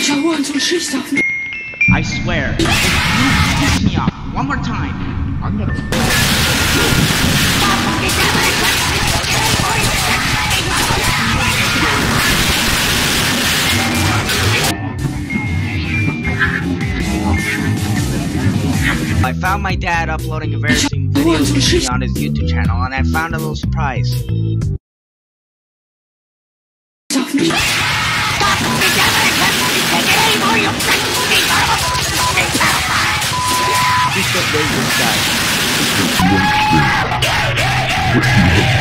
小万总是小子。 I swear, if you piss me off one more time, I'm gonna... I found my dad uploading embarrassing videos on his YouTube channel, and I found a little surprise. Just update this guy.